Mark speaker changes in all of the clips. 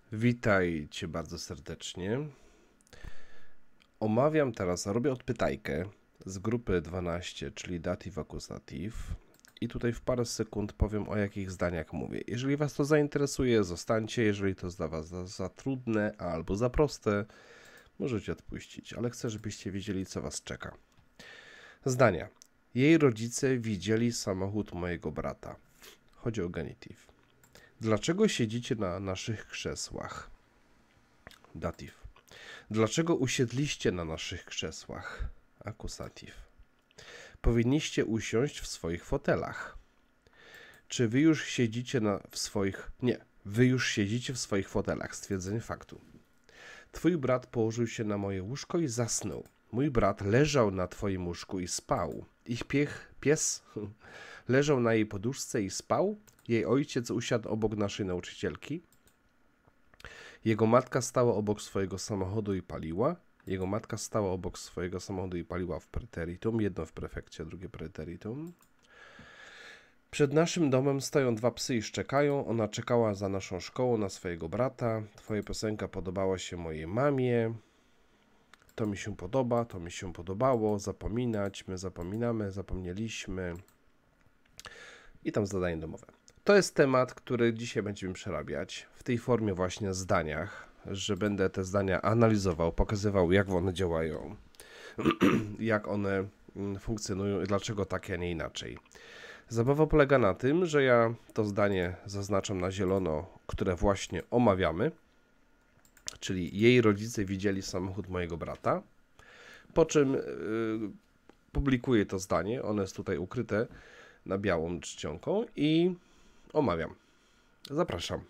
Speaker 1: Witajcie bardzo serdecznie. Omawiam teraz, robię odpytajkę z grupy 12, czyli datyw, akuzatyw. I tutaj w parę sekund powiem, o jakich zdaniach mówię. Jeżeli Was to zainteresuje, zostańcie. Jeżeli to jest dla Was za trudne albo za proste, możecie odpuścić. Ale chcę, żebyście wiedzieli, co Was czeka. Zdania. Jej rodzice widzieli samochód mojego brata. Chodzi o genityw. Dlaczego siedzicie na naszych krzesłach? Datyw. Dlaczego usiedliście na naszych krzesłach? Akusatyw. Powinniście usiąść w swoich fotelach. Czy wy już siedzicie w swoich... Nie, wy już siedzicie w swoich fotelach. Stwierdzenie faktu. Twój brat położył się na moje łóżko i zasnął. Mój brat leżał na twoim łóżku i spał. Ich pies leżał na jej poduszce i spał. Jej ojciec usiadł obok naszej nauczycielki. Jego matka stała obok swojego samochodu i paliła. Jego matka stała obok swojego samochodu i paliła w preteritum. Jedno w prefekcie, drugie preteritum. Przed naszym domem stoją dwa psy i szczekają. Ona czekała za naszą szkołą na swojego brata. Twoja piosenka podobała się mojej mamie. To mi się podoba, to mi się podobało. Zapominać, my zapominamy, zapomnieliśmy. I tam zadanie domowe. To jest temat, który dzisiaj będziemy przerabiać w tej formie właśnie zdaniach, że będę te zdania analizował, pokazywał, jak one działają, jak one funkcjonują i dlaczego tak, a nie inaczej. Zabawa polega na tym, że ja to zdanie zaznaczam na zielono, które właśnie omawiamy, czyli jej rodzice widzieli samochód mojego brata, po czym publikuję to zdanie, ono jest tutaj ukryte na białą czcionką i omawiam. Zapraszam.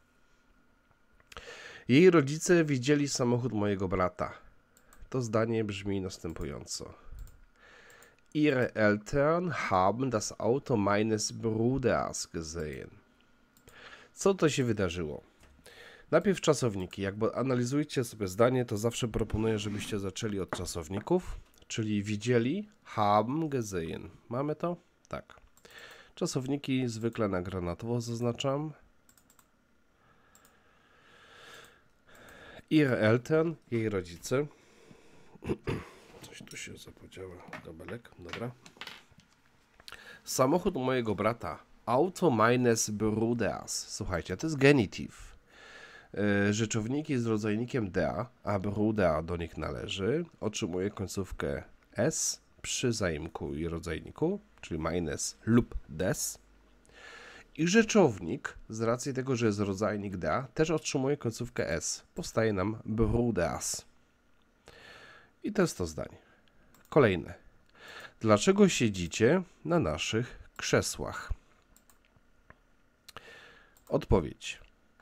Speaker 1: Jej rodzice widzieli samochód mojego brata. To zdanie brzmi następująco. Ihre Eltern haben das Auto meines Bruders gesehen. Co to się wydarzyło? Najpierw czasowniki. Jak analizujcie sobie zdanie, to zawsze proponuję, żebyście zaczęli od czasowników, czyli widzieli, haben gesehen. Mamy to? Tak. Czasowniki zwykle na granatowo zaznaczam. Ihre Eltern, jej rodzice. Coś tu się zapodziało. Dobelek, dobra. Samochód mojego brata. Auto meines Bruders. Słuchajcie, to jest genityw. Rzeczowniki z rodzajnikiem der, a Bruder do nich należy. Otrzymuje końcówkę s przy zaimku i rodzajniku, czyli meines lub des. I rzeczownik, z racji tego, że jest rodzajnik der, też otrzymuje końcówkę s. Powstaje nam Bruders. I to jest to zdanie. Kolejne. Dlaczego siedzicie na naszych krzesłach? Odpowiedź.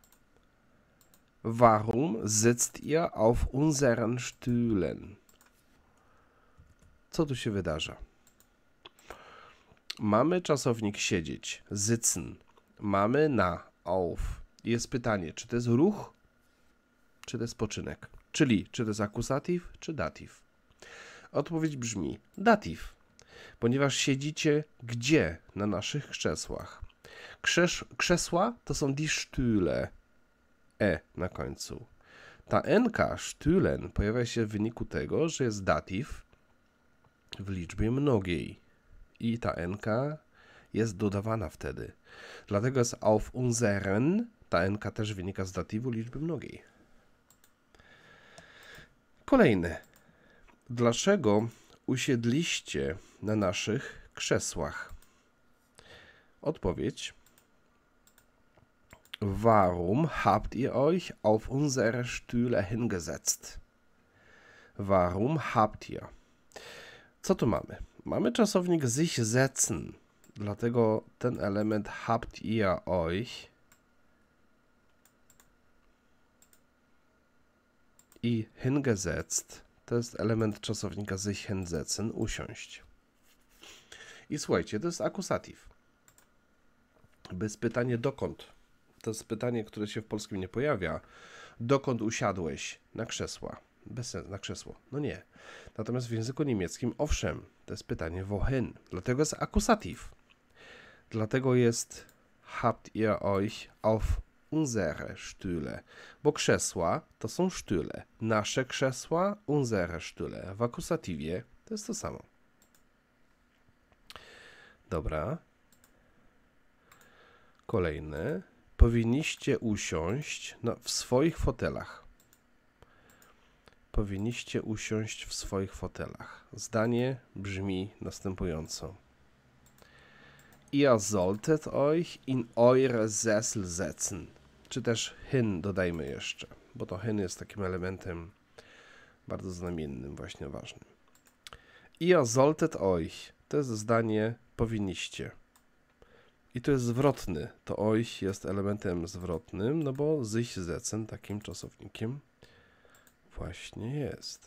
Speaker 1: Warum sitzt ihr auf unseren Stühlen? Co tu się wydarza? Mamy czasownik siedzieć, sitzen. Mamy na, auf. Jest pytanie, czy to jest ruch, czy to jest spoczynek? Czyli, czy to jest akusatyw, czy datyw? Odpowiedź brzmi datyw, ponieważ siedzicie gdzie? Na naszych krzesłach. Krzesła to są die Stühle. Na końcu. Ta NK, Stühlen, pojawia się w wyniku tego, że jest datyw w liczbie mnogiej. I ta NK jest dodawana wtedy. Dlatego jest auf unseren, ta NK też wynika z datywu liczby mnogiej. Kolejne. Dlaczego usiedliście na naszych krzesłach? Odpowiedź. Warum habt ihr euch auf unsere Stühle hingesetzt? Warum habt ihr? Co tu mamy? Mamy czasownik sich setzen, dlatego ten element habt ihr euch i hingesetzt to jest element czasownika sich hinsetzen, usiąść. I słuchajcie, to jest akusatyw. Bez pytania dokąd. To jest pytanie, które się w polskim nie pojawia. Dokąd usiadłeś na krzesła? Bez sensu, na krzesło. No nie. Natomiast w języku niemieckim, owszem, to jest pytanie wohin. Dlatego jest akusatyw. Dlatego jest habt ihr euch auf unsere Stühle. Bo krzesła to są Stühle. Nasze krzesła, unsere Stühle. W akusatywie to jest to samo. Dobra. Kolejny. Powinniście usiąść w swoich fotelach. Powinniście usiąść w swoich fotelach. Zdanie brzmi następująco. Ihr solltet euch in eure Sessel setzen. Czy też hin dodajmy jeszcze, bo to hin jest takim elementem bardzo znamiennym, właśnie ważnym. Ihr solltet euch to jest zdanie powinniście. I to jest zwrotny. To euch jest elementem zwrotnym, no bo sich setzen takim czasownikiem właśnie jest.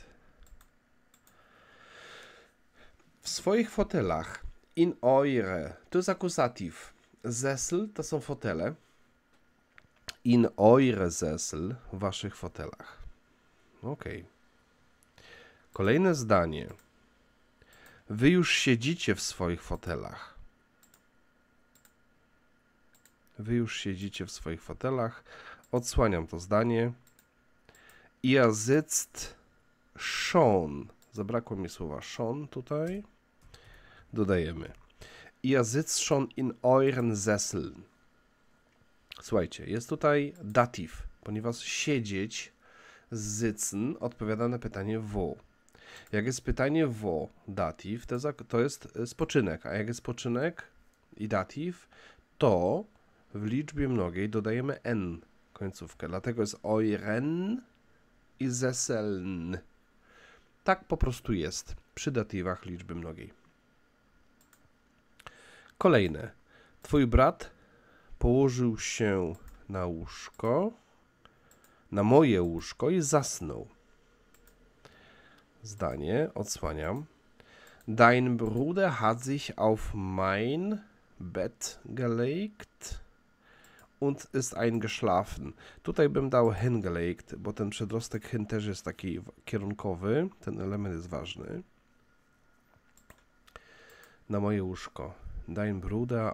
Speaker 1: W swoich fotelach. In eure. To jest akusatyw. Sessel to są fotele. In eure Sessel. W waszych fotelach. Ok. Kolejne zdanie. Wy już siedzicie w swoich fotelach. Wy już siedzicie w swoich fotelach. Odsłaniam to zdanie. Ihr sitzt schon. Zabrakło mi słowa schon tutaj. Dodajemy. Ihr sitzt schon in euren Sesseln. Słuchajcie, jest tutaj datyw, ponieważ siedzieć, sitzen odpowiada na pytanie wo. Jak jest pytanie wo, datyw, to jest spoczynek, a jak jest spoczynek i datyw, to w liczbie mnogiej dodajemy n końcówkę. Dlatego jest euren i Sesseln. Tak po prostu jest przy datywach liczby mnogiej. Kolejne. Twój brat położył się na łóżko, na moje łóżko i zasnął. Zdanie odsłaniam. Dein Bruder hat sich auf mein Bett gelegt und ist eingeschlafen. Tutaj bym dał hingelegt, bo ten przedrostek hin też jest taki kierunkowy. Ten element jest ważny. Na moje łóżko. Dein Bruder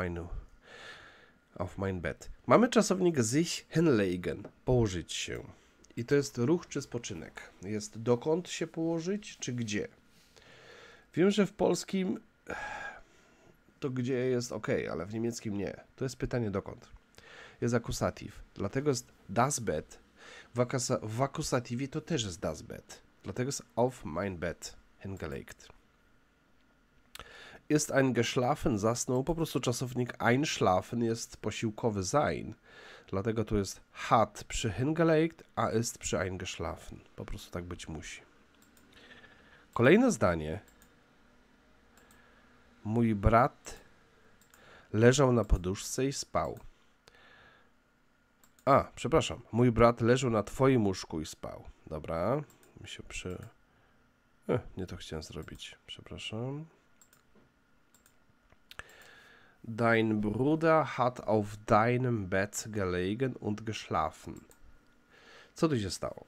Speaker 1: auf mein Bett. Mamy czasownik sich hinlegen. Położyć się. I to jest ruch czy spoczynek. Jest dokąd się położyć, czy gdzie. Wiem, że w polskim to gdzie jest ok, ale w niemieckim nie. To jest pytanie dokąd. Jest akusatyw. Dlatego jest das Bett. W akusatywie to też jest das Bett. Dlatego jest auf mein Bett hingelegt. Ist eingeschlafen, zasnął. Po prostu czasownik einschlafen jest posiłkowy sein. Dlatego tu jest hat przy hingelegt, a ist przy eingeschlafen. Po prostu tak być musi. Kolejne zdanie. Mój brat leżał na poduszce i spał. Przepraszam. Mój brat leżał na twoim łóżku i spał. Dobra. Mi się nie to chciałem zrobić. Przepraszam. Dein Bruder hat auf deinem Bett gelegen und geschlafen. Co tu się stało?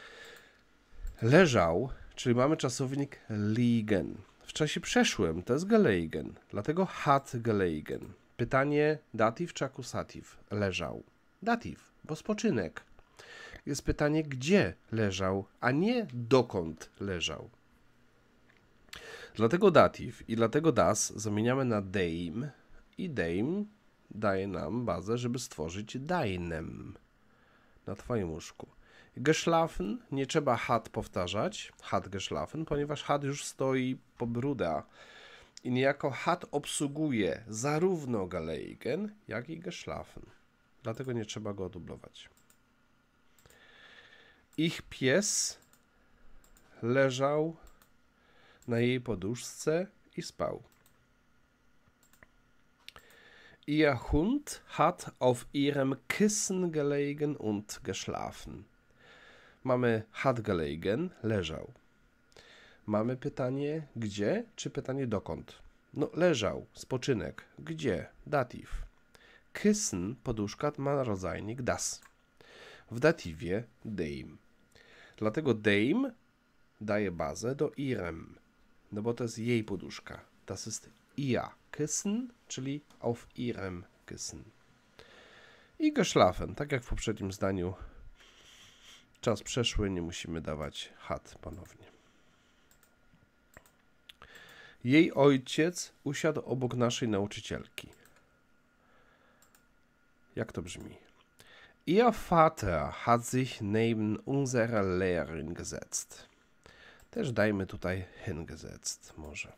Speaker 1: Leżał, czyli mamy czasownik liegen. W czasie przeszłym to jest gelegen, dlatego hat gelegen. Pytanie datyw czy akusatyw? Leżał. Datyw, bo spoczynek. Jest pytanie, gdzie leżał, a nie dokąd leżał. Dlatego datyw i dlatego das zamieniamy na deim i deim daje nam bazę, żeby stworzyć deinem na twoim łóżku. Geschlafen nie trzeba hat powtarzać, hat geschlafen, ponieważ hat już stoi po Bruder i niejako hat obsługuje zarówno gelegen, jak i geschlafen. Dlatego nie trzeba go dublować. Ich pies leżał na jej poduszce i spał. Ihr Hund hat auf ihrem Kissen gelegen und geschlafen. Mamy hat gelegen, leżał. Mamy pytanie gdzie, czy pytanie dokąd? No leżał, spoczynek. Gdzie? Datyw. Kissen, poduszka, ma rodzajnik das. W datywie deim. Dlatego deim daje bazę do ihrem. No bo to jest jej poduszka. Das ist ihr Kissen, czyli auf ihrem Kissen. I geschlafen, tak jak w poprzednim zdaniu. Czas przeszły, nie musimy dawać hat ponownie. Jej ojciec usiadł obok naszej nauczycielki. Jak to brzmi? Ihr Vater hat sich neben unserer Lehrerin gesetzt. Też dajmy tutaj hingesetzt może.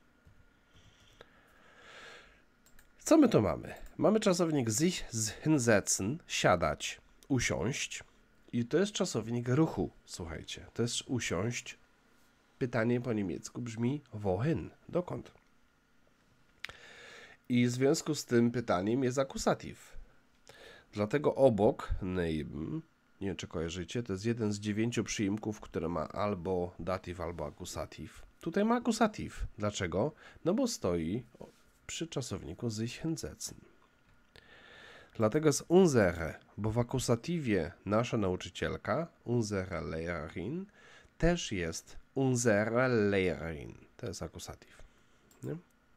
Speaker 1: Co my tu mamy? Mamy czasownik sich hinsetzen, siadać, usiąść. I to jest czasownik ruchu, słuchajcie. To jest usiąść. Pytanie po niemiecku brzmi wohin? Dokąd? I w związku z tym pytaniem jest akusatyw. Dlatego obok, neben, nie wiem czy kojarzycie, to jest jeden z 9 przyimków, które ma albo datyw, albo akusatyw. Tutaj ma akusatyw. Dlaczego? No bo stoi przy czasowniku sich hinsetzen. Dlatego jest unsere, bo w akusatywie nasza nauczycielka, unsere Lehrerin, też jest unsere Lehrerin. To jest akusatyw. Nie?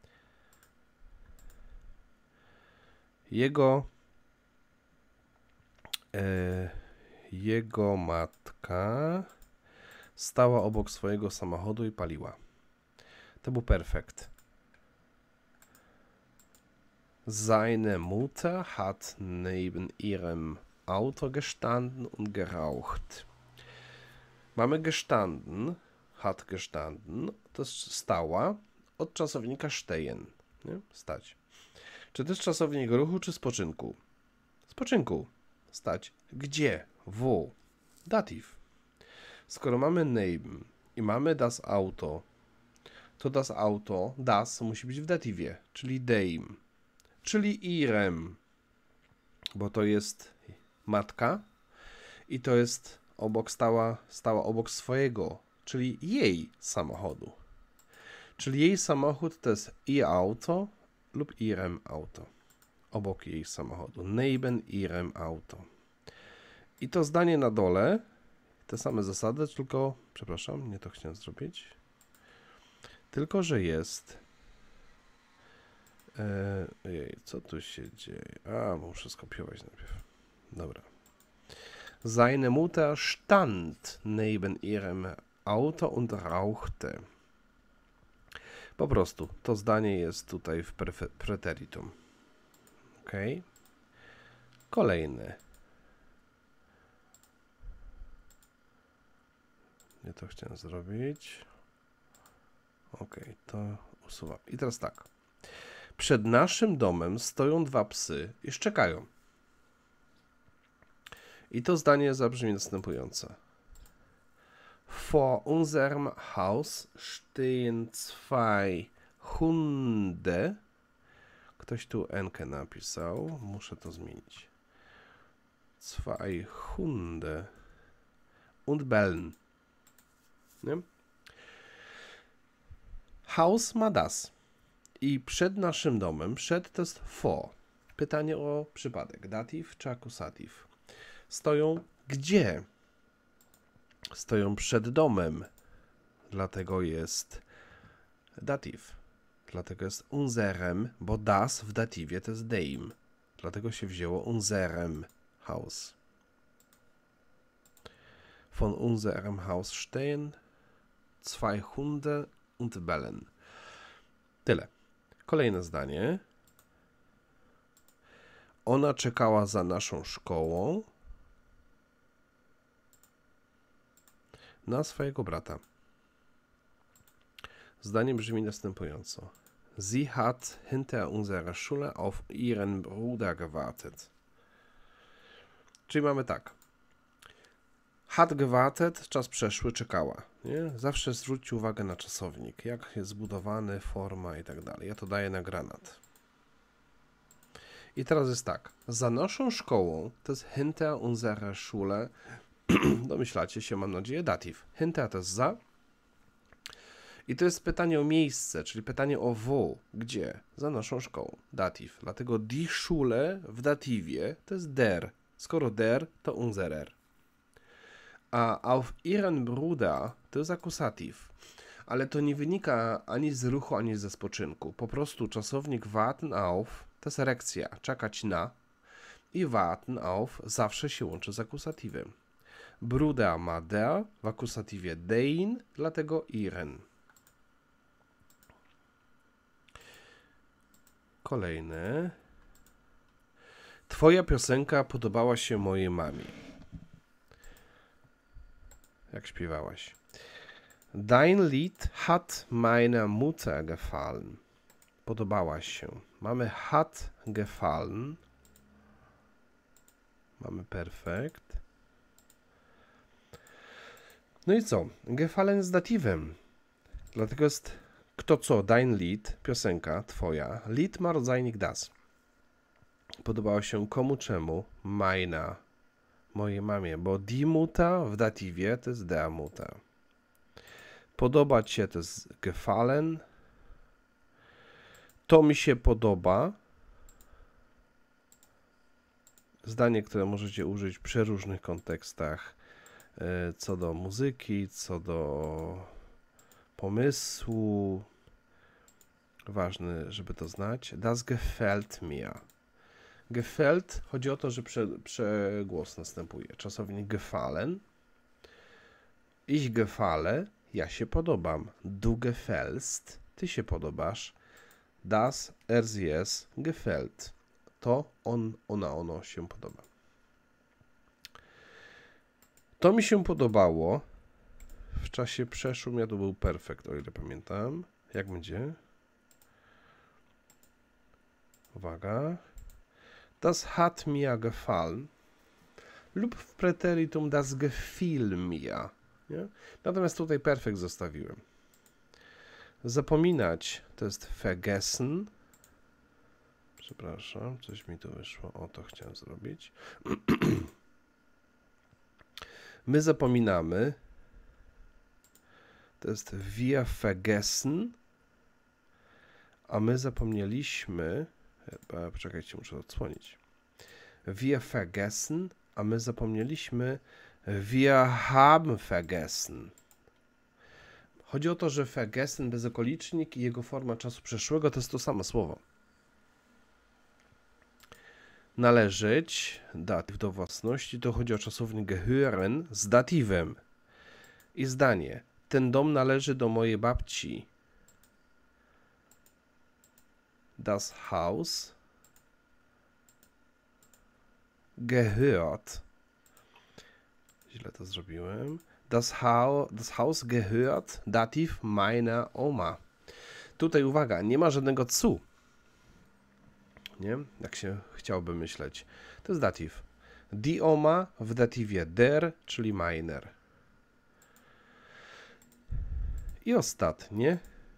Speaker 1: Jego matka stała obok swojego samochodu i paliła. To był perfekt. Seine Mutter hat neben ihrem Auto gestanden und geraucht. Mamy gestanden, hat gestanden, to jest stała, od czasownika stehen, nie? Stać. Czy to jest czasownik ruchu, czy spoczynku? Spoczynku. Stać. Gdzie? Wo? Datyw. Skoro mamy neben i mamy das Auto, to das Auto, das musi być w datywie, czyli dem, czyli ihrem, bo to jest matka i to jest stała obok swojego, czyli jej samochodu. Czyli jej samochód to jest ihr Auto lub ihrem Auto. Obok jej samochodu. Neben ihrem Auto. I to zdanie na dole, te same zasady, tylko, przepraszam, nie to chciałem zrobić. Tylko, że jest... co tu się dzieje? Muszę skopiować najpierw. Dobra. Seine Mutter stand neben ihrem Auto und rauchte. Po prostu, to zdanie jest tutaj w preteritum. Ok. Kolejny. Nie to chciałem zrobić. Ok, to usuwam. I teraz tak. Przed naszym domem stoją 2 psy i szczekają. I to zdanie zabrzmi następująco. Vor unserem Haus stehen 2 Hunde. Ktoś tu Enkę napisał. Muszę to zmienić. 2 Hunde und bellen. Nie? Haus ma das. I przed naszym domem, przed to jest vor. Pytanie o przypadek. Datyw czy akusatyw? Stoją gdzie? Stoją przed domem. Dlatego jest datyw. Dlatego jest unserem, bo das w datywie to jest dem. Dlatego się wzięło unserem Haus. Von unserem Haus stehen 2 Hunde und bellen. Tyle. Kolejne zdanie. Ona czekała za naszą szkołą na swojego brata. Zdanie brzmi następująco. Sie hat hinter unserer Schule auf ihren Bruder gewartet. Czyli mamy tak. Hat gewartet, czas przeszły, czekała. Nie? Zawsze zwróćcie uwagę na czasownik, jak jest zbudowany, forma i tak dalej. Ja to daję na granat. I teraz jest tak. Za naszą szkołą to jest hinter unserer Schule. Domyślacie się, mam nadzieję, datyw. Hinter to jest za. I to jest pytanie o miejsce, czyli pytanie o wo. Gdzie? Za naszą szkołą. Datyw. Dlatego die Schule w datywie to jest der. Skoro der, to unserer. A auf ihren Bruder to jest akusatyw. Ale to nie wynika ani z ruchu, ani ze spoczynku. Po prostu czasownik warten auf to jest erekcja, czekać na. i warten auf zawsze się łączy z akuzatywem. Bruder ma der, w akuzatywie den, dlatego ihren. Kolejny. Twoja piosenka podobała się mojej mamie. Jak śpiewałaś? Dein Lied hat meiner Mutter gefallen. Podobałaś się. Mamy hat gefallen. Mamy perfekt. No i co? Gefallen jest datywem. Dlatego jest kto co, dein Lied, piosenka, twoja. Lied ma rodzajnik das. Podobało się komu, czemu? Meiner, mojej mamie, bo die Mutter w datywie to jest der Mutter. Podobać się to jest gefallen. To mi się podoba. Zdanie, które możecie użyć w przeróżnych kontekstach. Co do muzyki, co do pomysłu. Ważne, żeby to znać. Das gefällt mir. Gefällt, chodzi o to, że przegłos następuje. Czasownik gefallen. Ich gefalle, ja się podobam. Du gefällst, ty się podobasz. Das, er, sie, es, gefällt. To on, ona, ono się podoba. To mi się podobało. W czasie przeszłym ja to był perfekt, o ile pamiętam. Jak będzie? Uwaga. Das hat mir gefallen. Lub w preteritum das gefiel mir. Nie? Natomiast tutaj perfekt zostawiłem. Zapominać to jest vergessen. Przepraszam, coś mi tu wyszło. O, to chciałem zrobić. My zapominamy. To jest wir vergessen. A my zapomnieliśmy. Poczekajcie, muszę odsłonić. Wir vergessen, a my zapomnieliśmy. Wir haben vergessen. Chodzi o to, że vergessen bezokolicznik i jego forma czasu przeszłego to jest to samo słowo. Należeć, datyw do własności, to chodzi o czasownik gehören z datywem. I zdanie. Ten dom należy do mojej babci. Das Haus gehört. Źle to zrobiłem. Das Haus gehört, datyw meiner Oma. Tutaj uwaga, nie ma żadnego zu. Nie? Jak się chciałby myśleć. To jest datyw. Die Oma w datywie der, czyli meiner. I ostatnie.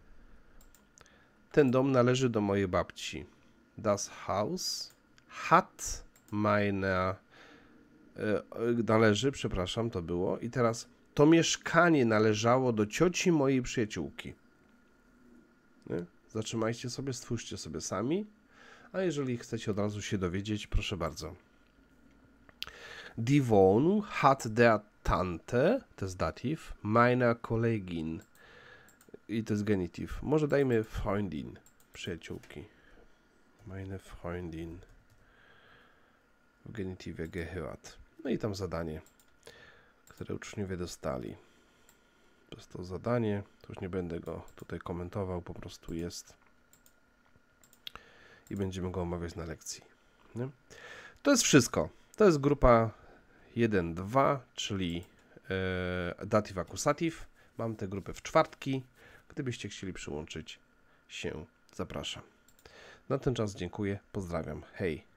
Speaker 1: Ten dom należy do mojej babci. Das Haus hat meiner należy, przepraszam, to było. I teraz to mieszkanie należało do cioci mojej przyjaciółki. Nie? Zatrzymajcie sobie, stwórzcie sobie sami. A jeżeli chcecie od razu się dowiedzieć, proszę bardzo. Die Wohnung hat der Tante, to jest datyw, meiner Kollegin. I to jest genitiv. Może dajmy Freundin, przyjaciółki. Meine Freundin. W genitywie gehört. No i tam zadanie, które uczniowie dostali. To jest to zadanie. To już nie będę go tutaj komentował, po prostu jest. I będziemy go omawiać na lekcji. Nie? To jest wszystko. To jest grupa 1-2, czyli datyw akusatyw. Mam tę grupę w czwartki. Gdybyście chcieli przyłączyć się, zapraszam. Na ten czas dziękuję, pozdrawiam, hej.